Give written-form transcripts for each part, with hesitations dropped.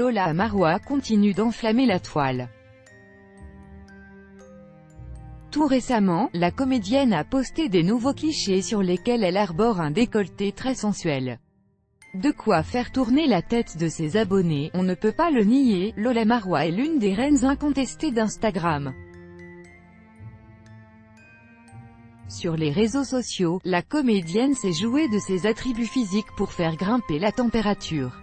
Lola Marwa continue d'enflammer la toile. Tout récemment, la comédienne a posté des nouveaux clichés sur lesquels elle arbore un décolleté très sensuel. De quoi faire tourner la tête de ses abonnés, on ne peut pas le nier, Lola Marwa est l'une des reines incontestées d'Instagram. Sur les réseaux sociaux, la comédienne s'est jouée de ses attributs physiques pour faire grimper la température.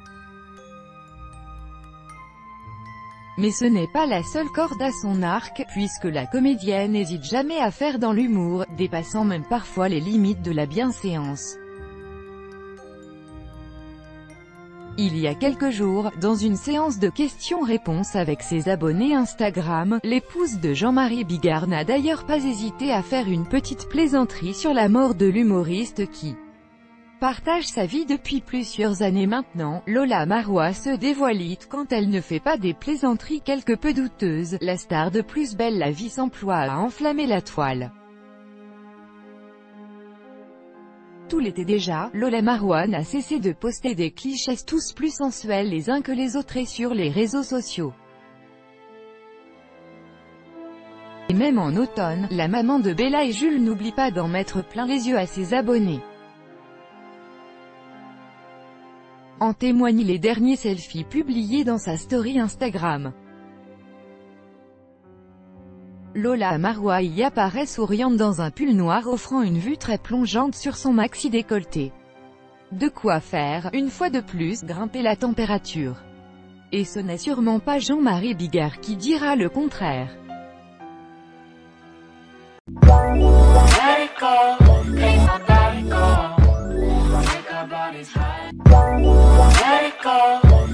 Mais ce n'est pas la seule corde à son arc, puisque la comédienne n'hésite jamais à faire dans l'humour, dépassant même parfois les limites de la bienséance. Il y a quelques jours, dans une séance de questions-réponses avec ses abonnés Instagram, l'épouse de Jean-Marie Bigard n'a d'ailleurs pas hésité à faire une petite plaisanterie sur la mort de l'humoriste qui partage sa vie depuis plusieurs années maintenant. Lola Marwa se dévoilite quand elle ne fait pas des plaisanteries quelque peu douteuses. La star de Plus belle la vie s'emploie à enflammer la toile. Tout l'été déjà, Lola Marwa n'a cessé de poster des clichés tous plus sensuels les uns que les autres et sur les réseaux sociaux. Et même en automne, la maman de Bella et Jules n'oublie pas d'en mettre plein les yeux à ses abonnés. En témoignent les derniers selfies publiés dans sa story Instagram. Lola Marwa y apparaît souriante dans un pull noir offrant une vue très plongeante sur son maxi décolleté. De quoi faire, une fois de plus, grimper la température. Et ce n'est sûrement pas Jean-Marie Bigard qui dira le contraire. Let it go, make my body go, make our bodies high. Let it go.